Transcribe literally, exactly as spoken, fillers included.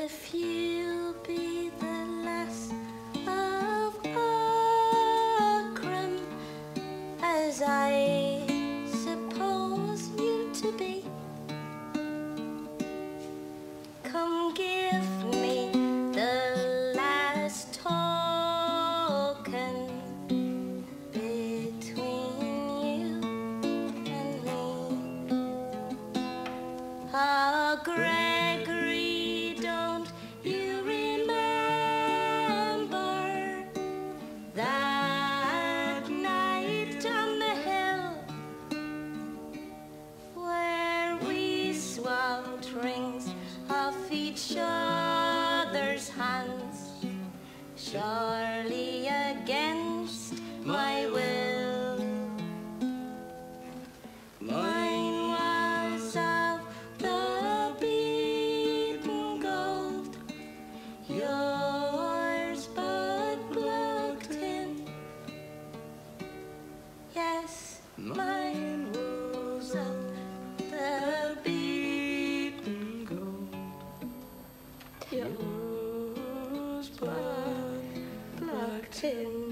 if you'll be the Lass of Aughrim, as I suppose you to be, come give me the last token between you and me. Ah, Gregory, don't you remember that night on the hill where we swapped rings off each other's hands, surely against my will? Mine was of the beaten gold, yours but plucked in. Yes, mine was of the beaten gold, yours but plucked in.